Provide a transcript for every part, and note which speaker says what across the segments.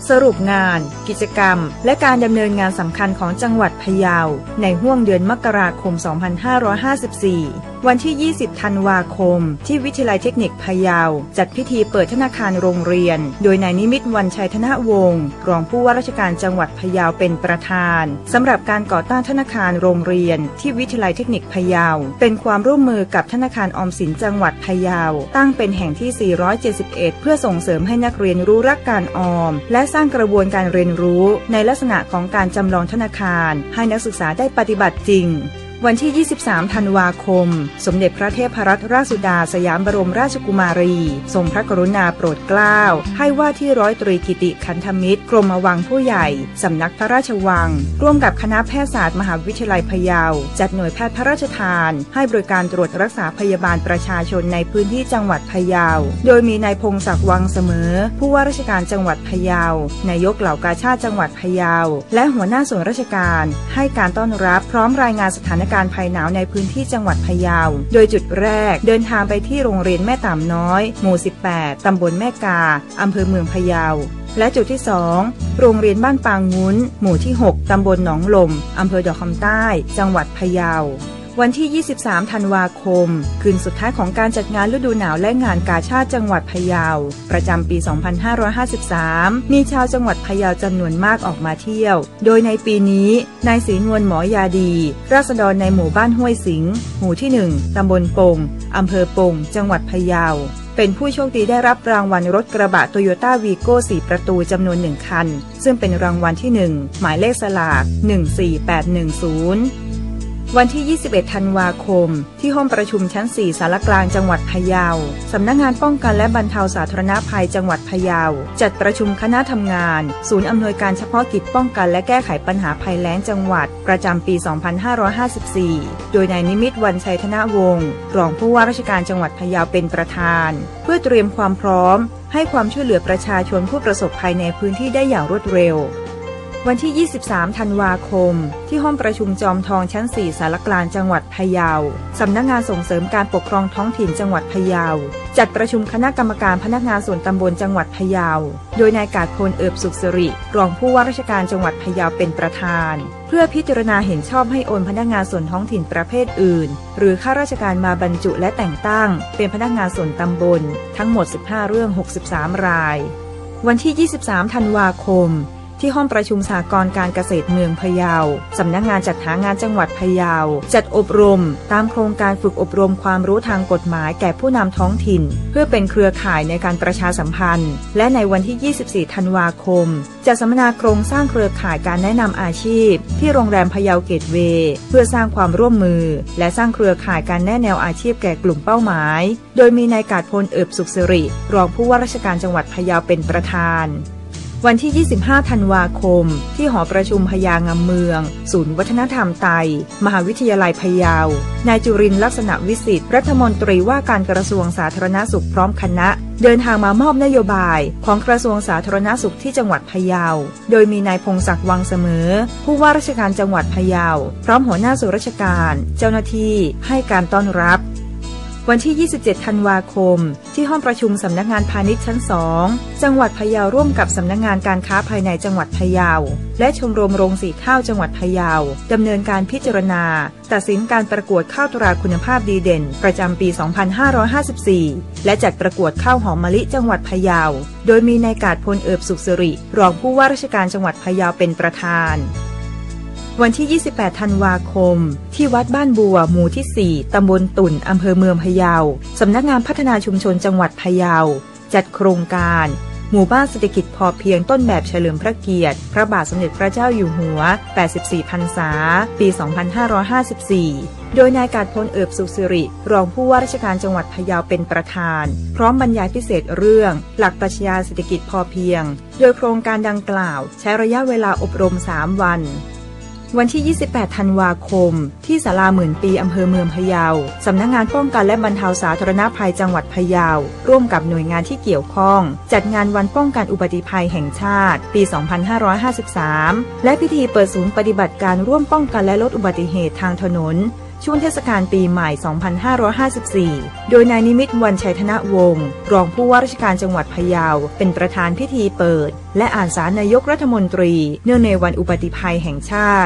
Speaker 1: สรุปงานกิจกรรมและการดำเนินงานสำคัญของจังหวัดพะเยาในห้วงเดือนมกราคม 2554 วันที่ 20 ธันวาคมที่วิทยาลัยเทคนิคพะเยาจัดพิธีเปิดธนาคารโรงเรียนโดยนายนิมิตร วรรณชัยธนวงศ์รองผู้ว่าราชการจังหวัดพะเยาเป็นประธานสำหรับการก่อตั้งธนาคารโรงเรียนที่วิทยาลัยเทคนิคพะเยาเป็นความร่วมมือกับธนาคารออมสินจังหวัดพะเยาตั้งเป็นแห่งที่ 471 เพื่อส่งเสริมให้นักเรียนรู้รักการออมและสร้างกระบวนการเรียนรู้ในลักษณะของการจำลองธนาคารให้นักศึกษาได้ปฏิบัติจริงวันที่ 23 ธันวาคมสมเด็จพระเทพรัตนราชสุดาสยามบรมราชกุมารีทรงพระกรุณาโปรดเกล้าให้ว่าที่ร้อยตรีกิติขันธมิตรกรมวังผู้ใหญ่สำนักพระราชวังร่วมกับคณะแพทยศาสตร์มหาวิทยาลัยพะเยาจัดหน่วยแพทย์พระราชทานให้บริการตรวจรักษาพยาบาลประชาชนในพื้นที่จังหวัดพะเยาโดยมีนายพงศักดิ์วังเสมอผู้ว่าราชการจังหวัดพะเยานายกเหล่ากาชาติจังหวัดพะเยาและหัวหน้าส่วนราชการให้การต้อนรับพร้อมรายงานสถานการณ์ภัยหนาวในพื้นที่จังหวัดพะเยาโดยจุดแรกเดินทางไปที่โรงเรียนแม่ต่ำน้อยหมู่ 18 ตำบลแม่กาอำเภอเมืองพะเยาและจุดที่ 2 โรงเรียนบ้านปางงุ้นหมู่ที่ 6 ตำบลหนองลมอำเภอดอกคำใต้จังหวัดพะเยาวันที่ 23 ธันวาคมคืนสุดท้ายของการจัดงานฤดูหนาวและงานกาชาดจังหวัดพะเยาประจำปี 2553 มีชาวจังหวัดพะเยาจำนวนมากออกมาเที่ยวโดยในปีนี้นายศรีนวลหมอยาดีราษฎรในหมู่บ้านห้วยสิงห์หมู่ที่ 1 ตำบลปงอำเภอปงจังหวัดพะเยาเป็นผู้โชคดีได้รับรางวัลรถกระบะโตโยต้าวีโก้4ประตูจำนวน1คันซึ่งเป็นรางวัลที่ 1หมายเลขสลาก14810วันที่ 21 ธันวาคมที่ห้องประชุมชั้น 4 สารกลางจังหวัดพะเยาสำนักงานป้องกันและบรรเทาสาธารณภัยจังหวัดพะเยาจัดประชุมคณะทำงานศูนย์อำนวยการเฉพาะกิจป้องกันและแก้ไขปัญหาภัยแล้งจังหวัดประจำปี 2554 โดยนายนิมิตร วรรณชัยธนวงศ์รองผู้ว่าราชการจังหวัดพะเยาเป็นประธานเพื่อเตรียมความพร้อมให้ความช่วยเหลือประชาชนผู้ประสบภัยในพื้นที่ได้อย่างรวดเร็ววันที่ 23 ธันวาคมที่ห้องประชุมจอมทองชั้น 4 สารกลางจังหวัดพะเยาสำนักงานส่งเสริมการปกครองท้องถิ่นจังหวัดพะเยาจัดประชุมคณะกรรมการพนักงานส่วนตำบลจังหวัดพะเยาโดยนายกาฬพลเอิบสุขสิริรองผู้ว่าราชการจังหวัดพะเยาเป็นประธานเพื่อพิจารณาเห็นชอบให้โอนพนักงานส่วนท้องถิ่นประเภทอื่นหรือข้าราชการมาบรรจุและแต่งตั้งเป็นพนักงานส่วนตำบลทั้งหมด15เรื่อง63รายวันที่ 23 ธันวาคมที่ห้องประชุมสหกรณ์การเกษตรเมืองพะเยาสำนักงานจัดหางานจังหวัดพะเยาจัดอบรมตามโครงการฝึกอบรมความรู้ทางกฎหมายแก่ผู้นำท้องถิ่นเพื่อเป็นเครือข่ายในการประชาสัมพันธ์และในวันที่ 24 ธันวาคมจัดสัมมนาโครงสร้างเครือข่ายการแนะนำอาชีพที่โรงแรมพะเยาเกตเวย์เพื่อสร้างความร่วมมือและสร้างเครือข่ายการแนะแนวอาชีพแก่กลุ่มเป้าหมายโดยมีนายกาฬพลเอิบสุขสิริรองผู้ว่าราชการจังหวัดพะเยาเป็นประธานวันที่ 25 ธันวาคมที่หอประชุมพะเยางามเมืองศูนย์วัฒนธรรมไตมหาวิทยาลัยพะเยานายจุรินทร์ลักษณะวิสิทธิ์รัฐมนตรีว่าการกระทรวงสาธารณสุขพร้อมคณะเดินทางมามอบนโยบายของกระทรวงสาธารณสุขที่จังหวัดพะเยาโดยมีนายพงศักดิ์วังเสมอผู้ว่าราชการจังหวัดพะเยาพร้อมหัวหน้าส่วนราชการเจ้าหน้าที่ให้การต้อนรับวันที่ 27 ธันวาคมที่ห้องประชุมสำนักงานพาณิชย์ชั้น 2 จังหวัดพะเยาร่วมกับสำนักงานการค้าภายในจังหวัดพะเยาและชมรมโรงสีข้าวจังหวัดพะเยาดำเนินการพิจารณาตัดสินการประกวดข้าวตราคุณภาพดีเด่นประจำปี 2554 และจัดประกวดข้าวหอมมะลิจังหวัดพะเยาโดยมีนายกาฬพลเอิบสุขสิริรองผู้ว่าราชการจังหวัดพะเยาเป็นประธานวันที่ 28 ธันวาคมที่วัดบ้านบัวหมู่ที่ 4 ตำบลตุ่นอำเภอเมืองพะเยาสำนักงานพัฒนาชุมชนจังหวัดพะเยาจัดโครงการหมู่บ้านเศรษฐกิจพอเพียงต้นแบบเฉลิมพระเกียรติพระบาทสมเด็จพระเจ้าอยู่หัว84พรรษาปี 2554 โดยนายกาฬพลเอิบสุขสิริรองผู้ว่าราชการจังหวัดพะเยาเป็นประธานพร้อมบรรยายพิเศษเรื่องหลักปรัชญาเศรษฐกิจพอเพียงโดยโครงการดังกล่าวใช้ระยะเวลาอบรม3วันวันที่ 28 ธันวาคมที่ศาลาหมื่นปีอำเภอเมืองพะเยาสำนักงานป้องกันและบรรเทาสาธารณภัยจังหวัดพะเยาร่วมกับหน่วยงานที่เกี่ยวข้องจัดงานวันป้องกันอุบัติภัยแห่งชาติปี 2553 และพิธีเปิดศูนย์ปฏิบัติการร่วมป้องกันและลดอุบัติเหตุทางถนนช่วงเทศกาลปีใหม่ 2554 โดยนายนิมิตร วรรณชัยธนวงศ์รองผู้ว่าราชการจังหวัดพะเยาเป็นประธานพิธีเปิดและอ่านสารนายกรัฐมนตรีเนื่องในวันอุบัติภัยแห่งชาติ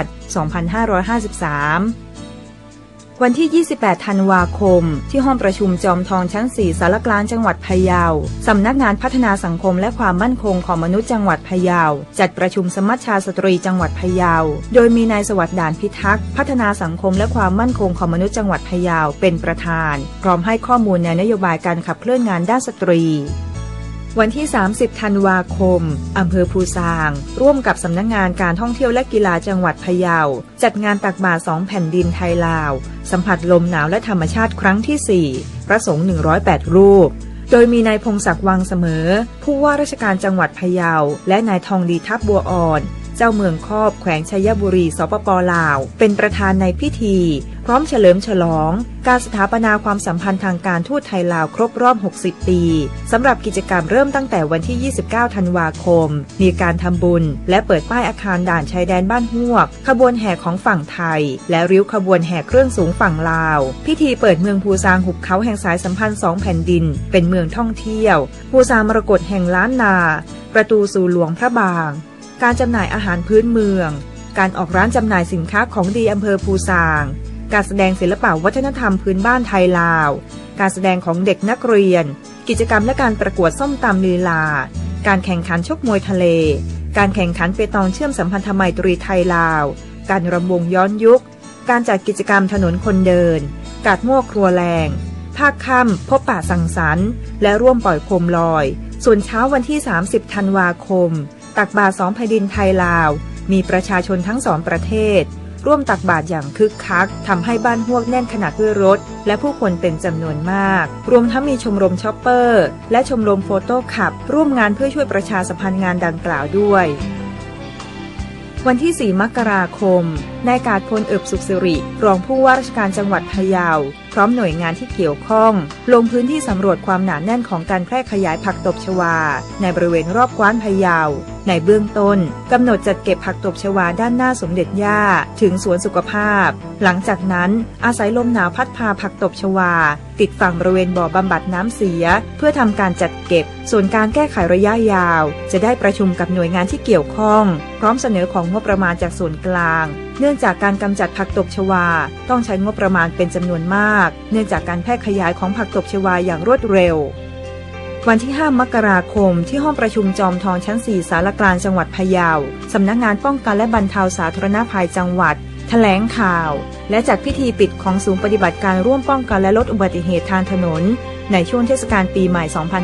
Speaker 1: 2553 วันที่ 28 ธันวาคมที่ห้องประชุมจอมทองชั้น 4 สารกลางจังหวัดพะเยาสำนักงานพัฒนาสังคมและความมั่นคงของมนุษย์จังหวัดพะเยาจัดประชุมสมัชชาสตรีจังหวัดพะเยาโดยมีนายสวัสดิ์ด่านพิทักษ์พัฒนาสังคมและความมั่นคงของมนุษย์จังหวัดพะเยาเป็นประธานพร้อมให้ข้อมูลในนโยบายการขับเคลื่อนงานด้านสตรีวันที่ 30 ธันวาคมอำเภอภูซางร่วมกับสำนักงานการท่องเที่ยวและกีฬาจังหวัดพะเยาจัดงานตักบาตร2 แผ่นดินไทยลาวสัมผัสลมหนาวและธรรมชาติครั้งที่ 4 พระสงฆ์ 108 รูปโดยมีนายพงศักดิ์วังเสมอผู้ว่าราชการจังหวัดพะเยาและนายทองดีทัพบัวอ่อนเจ้าเมืองคอบแขวงชัยบุรีสปป.ลาวเป็นประธานในพิธีพร้อมเฉลิมฉลองการสถาปนาความสัมพันธ์ทางการทูตไทยลาวครบรอบ 60 ปีสำหรับกิจกรรมเริ่มตั้งแต่วันที่ 29 ธันวาคมมีการทำบุญและเปิดป้ายอาคารด่านชายแดนบ้านฮวกขบวนแห่ของฝั่งไทยและริ้วขบวนแห่เครื่องสูงฝั่งลาวพิธีเปิดเมืองภูซางหุบเขาแห่งสายสัมพันธ์2 แผ่นดินเป็นเมืองท่องเที่ยวภูซางมรกตแห่งล้านนาประตูสู่หลวงพระบางการจำหน่ายอาหารพื้นเมืองการออกร้านจำหน่ายสินค้าของดีอำเภอภูซางการแสดงศิลปะวัฒนธรรมพื้นบ้านไทยลาวการแสดงของเด็กนักเรียนกิจกรรมและการประกวดส้มตำลีลาการแข่งขันชกมวยทะเลการแข่งขันเปตองเชื่อมสัมพันธไมตรีไทยลาวการรำวงย้อนยุคการจัดกิจกรรมถนนคนเดินกาดมั่วครัวแรงภาคค่ำพบปะสังสรรค์และร่วมปล่อยโคมลอยส่วนเช้าวันที่ 30 ธันวาคมตักบาตร2 แผ่นดินไทยลาวมีประชาชนทั้ง2 ประเทศร่วมตักบาตรอย่างคึกคักทำให้บ้านฮวกแน่นขนาดด้วยรถและผู้คนเป็นจำนวนมากรวมทั้งมีชมรมช็อปเปอร์และชมรมโฟโต้คลับร่วมงานเพื่อช่วยประชาสัมพันธ์งานดังกล่าวด้วยวันที่ 4 มกราคมนายกาจพล เอิบสุขสิริรองผู้ว่าราชการจังหวัดพะเยาพร้อมหน่วยงานที่เกี่ยวข้องลงพื้นที่สำรวจความหนาแน่นของการแพร่ขยายผักตบชวาในบริเวณรอบกว้านพะเยาในเบื้องต้นกำหนดจัดเก็บผักตบชวาด้านหน้าสมเด็จย่าถึงสวนสุขภาพหลังจากนั้นอาศัยลมหนาวพัดพาผักตบชวาติดฝั่งบริเวณบ่อบำบัดน้ำเสียเพื่อทำการจัดเก็บส่วนการแก้ไขระยะยาวจะได้ประชุมกับหน่วยงานที่เกี่ยวข้องพร้อมเสนอของงบประมาณจากส่วนกลางเนื่องจากการกำจัดผักตบชวาต้องใช้งบประมาณเป็นจำนวนมากเนื่องจากการแพร่ขยายของผักตบชวาอย่างรวดเร็ววันที่ 5 มกราคมที่ห้องประชุมจอมทองชั้น 4 สารกลางจังหวัดพะเยาสำนักงานป้องกันและบรรเทาสาธารณภัยจังหวัดแถลงข่าวและจัดพิธีปิดของศูนย์ปฏิบัติการร่วมป้องกันและลดอุบัติเหตุทางถนนในช่วงเทศกาลปีใหม่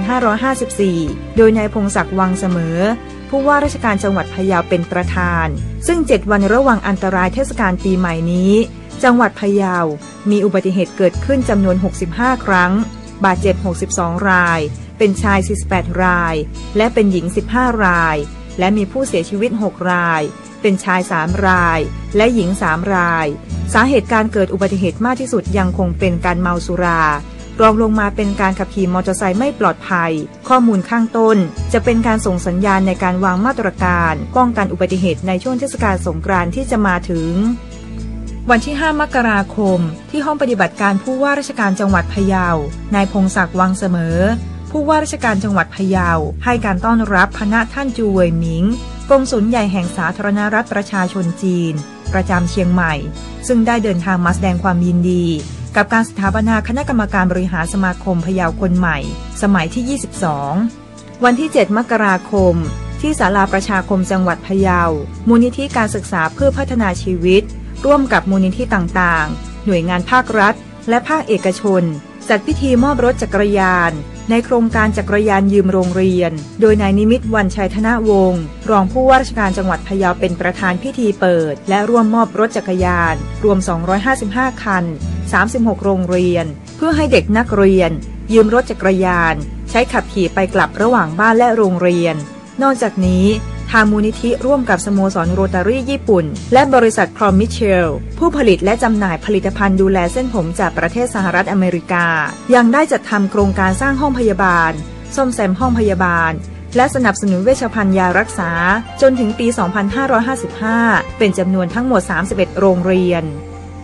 Speaker 1: 2554 โดยนายพงศักดิ์วังเสมอผู้ว่าราชการจังหวัดพะเยาเป็นประธานซึ่ง7 วันระหว่างอันตรายเทศกาลปีใหม่นี้จังหวัดพะเยามีอุบัติเหตุเกิดขึ้นจำนวน65 ครั้งบาดเจ็บ62 รายเป็นชาย48 รายและเป็นหญิง15 รายและมีผู้เสียชีวิต6 รายเป็นชาย3 รายและหญิง3 รายสาเหตุการเกิดอุบัติเหตุมากที่สุดยังคงเป็นการเมาสุรารองลงมาเป็นการขับขี่มอเตอร์ไซค์ไม่ปลอดภัยข้อมูลข้างต้นจะเป็นการส่งสัญญาณในการวางมาตรการป้องกันอุบัติเหตุในช่วงเทศกาลสงกรานต์ที่จะมาถึงวันที่ 5 มกราคมที่ห้องปฏิบัติการผู้ว่าราชการจังหวัดพะเยานายพงศักดิ์วังเสมอผู้ว่าราชการจังหวัดพะเยาให้การต้อนรับคณะท่านจูเวยหมิงกงสุลใหญ่แห่งสาธารณรัฐประชาชนจีนประจำเชียงใหม่ซึ่งได้เดินทางมาแสดงความยินดีกับการสถาปนาคณะกรรมการบริหารสมาคมพะเยาคนใหม่สมัยที่ 22 วันที่ 7 มกราคมที่ศาลาประชาคมจังหวัดพะเยามูลนิธิการศึกษาเพื่อพัฒนาชีวิตร่วมกับมูลนิธิต่างๆหน่วยงานภาครัฐและภาคเอกชนจัดพิธีมอบรถจักรยานในโครงการจักรยานยืมโรงเรียนโดยนายนิมิตร วรรณชัยธนวงศ์รองผู้ว่าราชการจังหวัดพะเยาเป็นประธานพิธีเปิดและร่วมมอบรถจักรยานรวม255 คัน36 โรงเรียนเพื่อให้เด็กนักเรียนยืมรถจักรยานใช้ขับขี่ไปกลับระหว่างบ้านและโรงเรียนนอกจากนี้ทางมูลนิธิร่วมกับสโมสรโรตารี่ญี่ปุ่นและบริษัทครอมมิเชลผู้ผลิตและจำหน่ายผลิตภัณฑ์ดูแลเส้นผมจากประเทศสหรัฐอเมริกายังได้จัดทำโครงการสร้างห้องพยาบาลซ่อมแซมห้องพยาบาลและสนับสนุนเวชภัณฑ์ยารักษาจนถึงปี 2555 เป็นจำนวนทั้งหมด31 โรงเรียน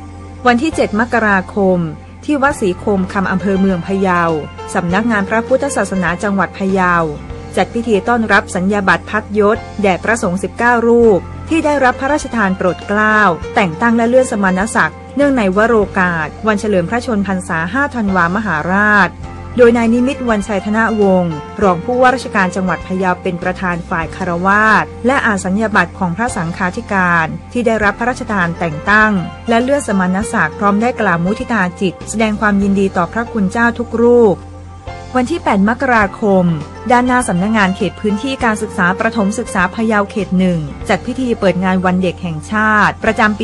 Speaker 1: วันที่ 7 มกราคมที่วัดศรีโคมคำอำเภอเมืองพะเยาสำนักงานพระพุทธศาสนาจังหวัดพะเยาจัดพิธีต้อนรับสัญญาบัตรพัดยศแด่พระสงฆ์19 รูปที่ได้รับพระราชทานโปรดเกล้าแต่งตั้งและเลื่อนสมณศักดิ์เนื่องในวโรกาสวันเฉลิมพระชนพรรษา 5 ธันวามหาราชโดยนายนิมิตร วรรณชัยธนวงศ์รองผู้ว่าราชการจังหวัดพะเยาเป็นประธานฝ่ายคฤหัสถ์และอ่านสัญญาบัตรของพระสังฆาธิการที่ได้รับพระราชทานแต่งตั้งและเลื่อนสมณศักดิ์พร้อมได้กล่าวมุทิตาจิตแสดงความยินดีต่อพระคุณเจ้าทุกรูปวันที่ 8 มกราคมด้านหน้าสำนักงานเขตพื้นที่การศึกษาประถมศึกษาพะเยาเขต 1จัดพิธีเปิดงานวันเด็กแห่งชาติประจำปี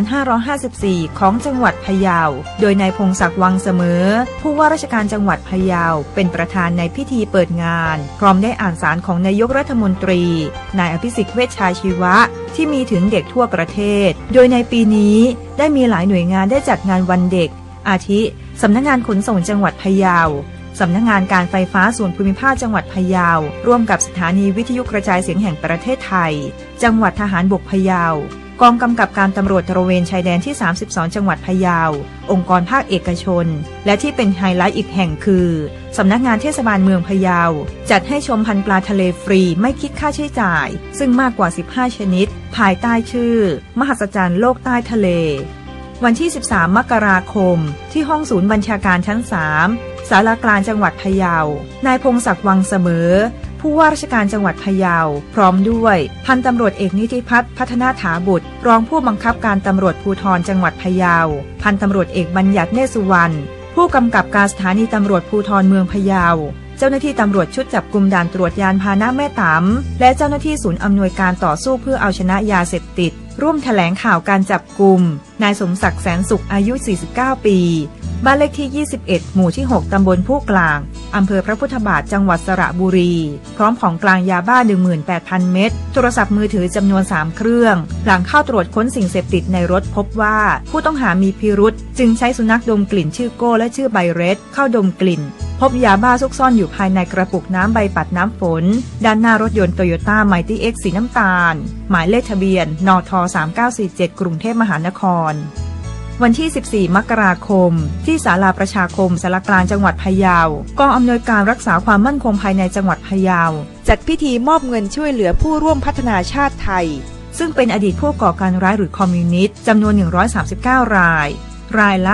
Speaker 1: 2554 ของจังหวัดพะเยาโดยนายพงศักดิ์วังเสมอผู้ว่าราชการจังหวัดพะเยาเป็นประธานในพิธีเปิดงานพร้อมได้อ่านสารของนายกรัฐมนตรีนายอภิสิทธิ์เวชชาชีวะที่มีถึงเด็กทั่วประเทศโดยในปีนี้ได้มีหลายหน่วยงานได้จัดงานวันเด็กอาทิสำนักงานขนส่งจังหวัดพะเยาสำนักงานการไฟฟ้าส่วนภูมิภาคจังหวัดพะเยาร่วมกับสถานีวิทยุกระจายเสียงแห่งประเทศไทยจังหวัดทหารบกพะเยากองกำกับการตำรวจตระเวนชายแดนที่ 32 จังหวัดพะเยาองค์กรภาคเอกชนและที่เป็นไฮไลท์อีกแห่งคือสำนักงานเทศบาลเมืองพะเยาจัดให้ชมพันธุ์ปลาทะเลฟรีไม่คิดค่าใช้จ่ายซึ่งมากกว่า 15 ชนิดภายใต้ชื่อมหัศจรรย์โลกใต้ทะเลวันที่ 13 มกราคมที่ห้องศูนย์บัญชาการชั้น 3ศาลากลางจังหวัดพะเยานายพงศักดิ์วังเสมอผู้ว่าราชการจังหวัดพะเยาพร้อมด้วยพันตำรวจเอกนิติพัฒน์พัฒนาถาบุตรรองผู้บังคับการตำรวจภูธรจังหวัดพะเยาพันตำรวจเอกบัญญัติเนตรสุวรรณผู้กำกับการสถานีตำรวจภูธรเมืองพะเยาเจ้าหน้าที่ตำรวจชุดจับกุมด่านตรวจยานพาหนะแม่ตำและเจ้าหน้าที่ศูนย์อำนวยการต่อสู้เพื่อเอาชนะยาเสพติดร่วมแถลงข่าวการจับกุมนายสมศักดิ์แสนสุขอายุ 49 ปีบ้านเลขที่ 21 หมู่ที่ 6 ตำบลผู้กลางอำเภอพระพุทธบาทจังหวัดสระบุรีพร้อมของกลางยาบ้า 18,000 เม็ดโทรศัพท์มือถือจำนวน 3 เครื่องหลังเข้าตรวจค้นสิ่งเสพติดในรถพบว่าผู้ต้องหามีพิรุธจึงใช้สุนัขดมกลิ่นชื่อโก้และชื่อไบเรสเข้าดมกลิ่นพบยาบ้าซุกซ่อนอยู่ภายในกระปุกน้ำใบปัดน้ำฝนด้านหน้ารถยนต์โตโยต้าไมตี้เอ็กซ์สีน้ำตาลหมายเลขทะเบียนนท3947กรุงเทพมหานครวันที่ 14 มกราคมที่ศาลาประชาคมสารกลางจังหวัดพะเยากองอำนวยการรักษาความมั่นคงภายในจังหวัดพะเยาจัดพิธีมอบเงินช่วยเหลือผู้ร่วมพัฒนาชาติไทยซึ่งเป็นอดีตผู้ก่อการร้ายหรือคอมมิวนิสต์จำนวน139 รายละ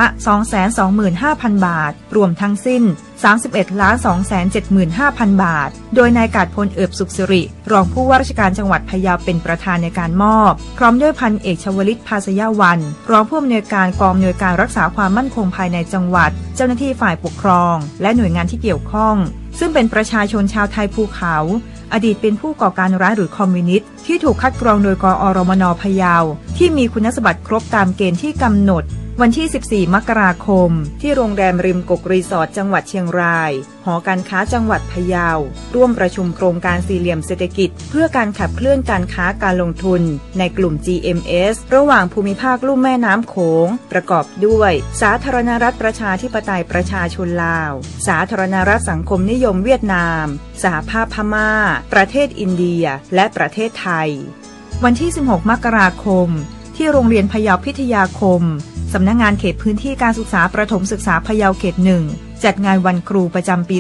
Speaker 1: 225,000 บาทรวมทั้งสิ้น 31,275,000 บาทโดยนายกาจพลเอิบสุขสิริรองผู้ว่าราชการจังหวัดพะเยาเป็นประธานในการมอบพร้อมด้วยพันเอกชวลิตภาสยวันรองผู้อำนวยการกองอำนวยการรักษาความมั่นคงภายในจังหวัดเจ้าหน้าที่ฝ่ายปกครองและหน่วยงานที่เกี่ยวข้องซึ่งเป็นประชาชนชาวไทยภูเขาอดีตเป็นผู้ก่อการร้ายหรือคอมมิวนิสต์ที่ถูกคัดกรองโดยกอรมน.พะเยาที่มีคุณสมบัติครบตามเกณฑ์ที่กำหนดวันที่ 14 มกราคมที่โรงแรมริมกกรีสอร์ทจังหวัดเชียงรายหอการค้าจังหวัดพะเยาร่วมประชุมโครงการสี่เหลี่ยมเศรษฐกิจเพื่อการขับเคลื่อนการค้าการลงทุนในกลุ่ม GMS ระหว่างภูมิภาคลุ่มแม่น้ำโขงประกอบด้วยสาธารณรัฐประชาธิปไตยประชาชนลาวสาธารณรัฐสังคมนิยมเวียดนามสหภาพพม่าประเทศอินเดียและประเทศไทยวันที่ 16 มกราคมที่โรงเรียนพะเยาพิทยาคมสำนักงานเขตพื้นที่การศึกษาประถมศึกษาพะเยาเขต 1จัดงานวันครูประจำปี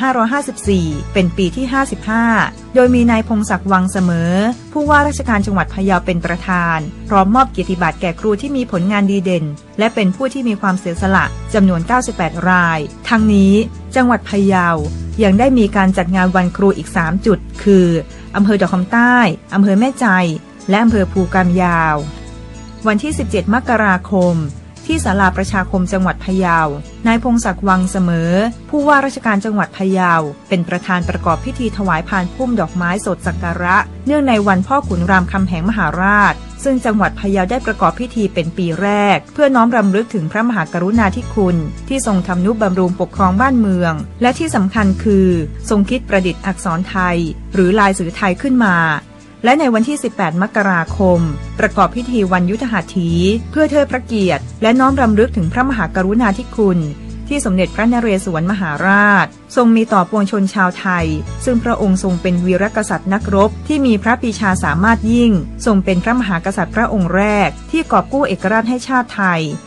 Speaker 1: 2554 เป็นปีที่ 55 โดยมีนายพงศักดิ์วังเสมอผู้ว่าราชการจังหวัดพะเยาเป็นประธานพร้อมมอบเกียรติบัตรแก่ครูที่มีผลงานดีเด่นและเป็นผู้ที่มีความเสียสละจำนวน 98 รายทั้งนี้จังหวัดพะเยายังได้มีการจัดงานวันครูอีก 3 จุดคืออำเภอดอกคำใต้อำเภอแม่ใจและอำเภอภูกามยาววันที่ 17 มกราคมที่ศาลาประชาคมจังหวัดพะเยานายพงศักดิ์วังเสมอผู้ว่าราชการจังหวัดพะเยาเป็นประธานประกอบพิธีถวายพานพุ่มดอกไม้สดสักการะเนื่องในวันพ่อขุนรามคำแหงมหาราชซึ่งจังหวัดพะเยาได้ประกอบพิธีเป็นปีแรกเพื่อน้อมรำลึกถึงพระมหากรุณาธิคุณที่ทรงทำนุบำรุงปกครองบ้านเมืองและที่สำคัญคือทรงคิดประดิษฐ์อักษรไทยหรือลายสื่อไทยขึ้นมาและในวันที่ 18 มกราคมประกอบพิธีวันยุทธหัตถีเพื่อเทิดพระเกียรติและน้อมรำลึกถึงพระมหากรุณาธิคุณที่สมเด็จพระนเรศวรมหาราชทรงมีต่อปวงชนชาวไทยซึ่งพระองค์ทรงเป็นวีรกษัตริย์นักรบที่มีพระปรีชาสามารถยิ่งทรงเป็นพระมหากษัตริย์พระองค์แรกที่กอบกู้เอกราชให้ชาติไทย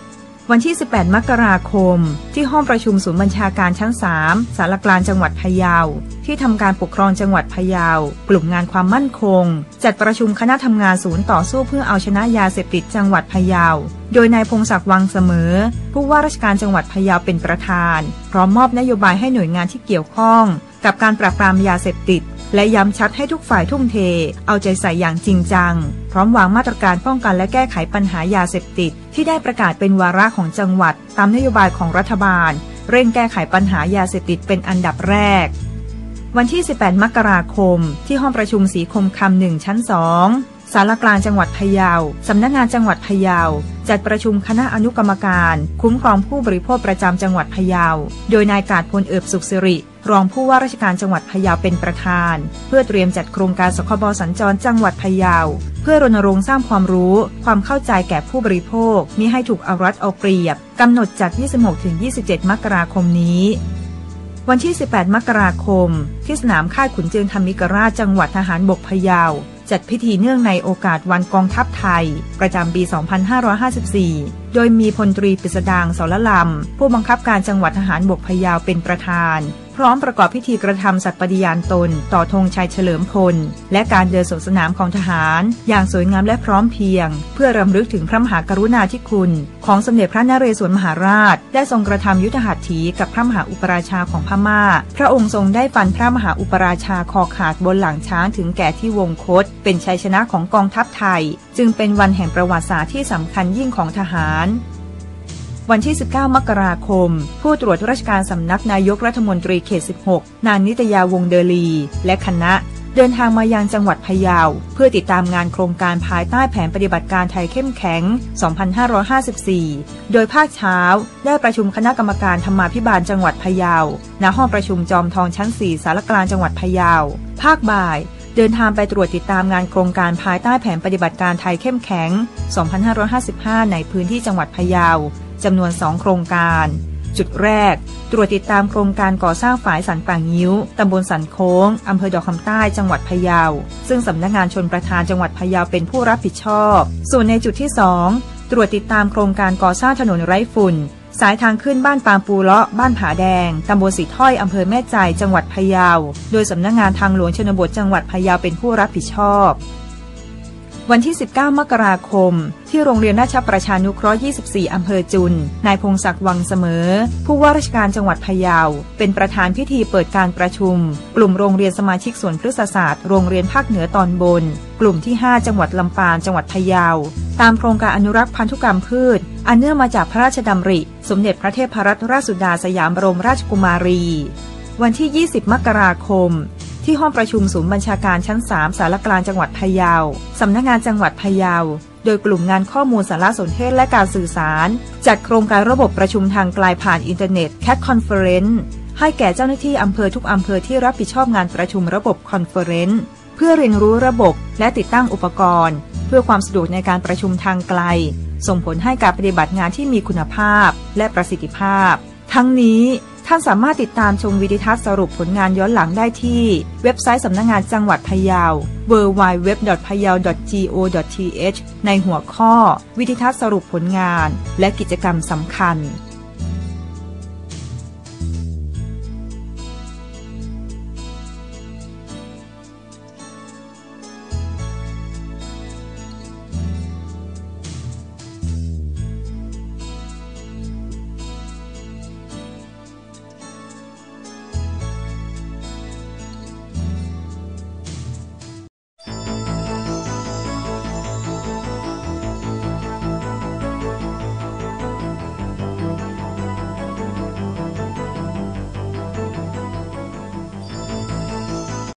Speaker 1: วันที่ 18 มกราคมที่ห้องประชุมศูนย์บัญชาการชั้น 3 ศาลากลางจังหวัดพะเยาที่ทำการปกครองจังหวัดพะเยากลุ่มงานความมั่นคงจัดประชุมคณะทำงานศูนย์ต่อสู้เพื่อเอาชนะยาเสพติดจังหวัดพะเยาโดยนายพงศักดิ์วังเสมอผู้ว่าราชการจังหวัดพะเยาเป็นประธานพร้อมมอบนโยบายให้หน่วยงานที่เกี่ยวข้องกับการปราบปรามยาเสพติดและย้ำชัดให้ทุกฝ่ายทุ่มเทเอาใจใส่อย่างจริงจังพร้อมวางมาตรการป้องกันและแก้ไขปัญหายาเสพติดที่ได้ประกาศเป็นวาระของจังหวัดตามนโยบายของรัฐบาลเร่งแก้ไขปัญหายาเสพติดเป็นอันดับแรกวันที่ 18 มกราคมที่ห้องประชุมศรีคมคำ 1 ชั้น 2 ศาลากลางจังหวัดพะเยาสำนักงานจังหวัดพะเยาจัดประชุมคณะอนุกรรมการคุ้มครองผู้บริโภคประจำจังหวัดพะเยาโดยนายกาฬพลเอิบสุขสิริรองผู้ว่าราชการจังหวัดพะเยาเป็นประธานเพื่อเตรียมจัดโครงการสคบสัญจรจังหวัดพะเยาเพื่อรณรงค์สร้างความรู้ความเข้าใจแก่ผู้บริโภคมิให้ถูกเอารัดเอาเปรียบกำหนดจัด 26-27 มกราคมนี้วันที่ 18 มกราคมที่สนามค่ายขุนเจืองธรรมิกราชจังหวัดทหารบกพะเยาจัดพิธีเนื่องในโอกาสวันกองทัพไทยประจำปี 2554 โดยมีพลตรีปริศดางสรลำผู้บังคับการจังหวัดทหารบกพะเยาเป็นประธานพร้อมประกอบพิธีกระทำสัตย์ปฏิญาณตนต่อธงชัยเฉลิมพลและการเดินสวนสนามของทหารอย่างสวยงามและพร้อมเพรียงเพื่อรำลึกถึงพระมหากรุณาธิคุณของสมเด็จพระนเรศวรมหาราชได้ทรงกระทำยุทธหัตถีกับพระมหาอุปราชาของพม่าพระองค์ทรงได้ฟันพระมหาอุปราชาคอขาดบนหลังช้างถึงแก่ที่วงคตเป็นชัยชนะของกองทัพไทยจึงเป็นวันแห่งประวัติศาสตร์ที่สำคัญยิ่งของทหารวันที่ 19 มกราคมผู้ตรวจราชการสำนักนายกรัฐมนตรีเขต 16 นางนิตยาวงศ์เดลีและคณะเดินทางมายังจังหวัดพะเยาเพื่อติดตามงานโครงการภายใต้แผนปฏิบัติการไทยเข้มแข็ง 2554 โดยภาคเช้าได้ประชุมคณะกรรมการธรรมาภิบาลจังหวัดพะเยาณห้องประชุมจอมทองชั้น 4 ศาลากลางจังหวัดพะเยาภาคบ่ายเดินทางไปตรวจติดตามงานโครงการภายใต้แผนปฏิบัติการไทยเข้มแข็ง 2555 ในพื้นที่จังหวัดพะเยาจำนวน 2 โครงการจุดแรกตรวจติดตามโครงการก่อสร้างฝายสันป่างิ้วตำบลสันโค้งอำเภอดอกคำใต้จังหวัดพะเยาซึ่งสำนักงานชลประทานจังหวัดพะเยาเป็นผู้รับผิดชอบส่วนในจุดที่ 2ตรวจติดตามโครงการก่อสร้างถนนไร้ฝุ่นสายทางขึ้นบ้านปางปูเลาะบ้านผาแดงตำบลสีถ้อยอำเภอแม่ใจจังหวัดพะเยาโดยสำนักงานทางหลวงชนบทจังหวัดพะเยาเป็นผู้รับผิดชอบวันที่ 19 มกราคมที่โรงเรียนราชประชานุเคราะห์ 24 อำเภอจุนนายพงศักดิ์วังเสมอผู้ว่าราชการจังหวัดพะเยาเป็นประธานพิธีเปิดการประชุมกลุ่มโรงเรียนสมาชิกสวนพฤกษศาสตร์โรงเรียนภาคเหนือตอนบนกลุ่มที่ 5 จังหวัดลำปางจังหวัดพะเยาตามโครงการอนุรักษ์พันธุกรรมพืชอันเนื่องมาจากพระราชดำริสมเด็จพระเทพรัตนราชสุดาสยามบรมราชกุมารีวันที่ 20 มกราคมที่ห้องประชุมศูนย์บัญชาการชั้น 3 ศาลากลางจังหวัดพะเยาสำนักงานจังหวัดพะเยาโดยกลุ่มงานข้อมูลสารสนเทศและการสื่อสารจัดโครงการระบบประชุมทางไกลผ่านอินเทอร์เน็ต CAT Conference ให้แก่เจ้าหน้าที่อำเภอทุกอำเภอที่รับผิดชอบงานประชุมระบบคอนเฟอเรนซ์เพื่อเรียนรู้ระบบและติดตั้งอุปกรณ์เพื่อความสะดวกในการประชุมทางไกลส่งผลให้การปฏิบัติงานที่มีคุณภาพและประสิทธิภาพทั้งนี้ท่านสามารถติดตามชมวิดีทัศน์สรุปผลงานย้อนหลังได้ที่เว็บไซต์สำนักงานจังหวัดพะเยา www.payao.go.th ในหัวข้อวิดีทัศน์สรุปผลงานและกิจกรรมสำคัญ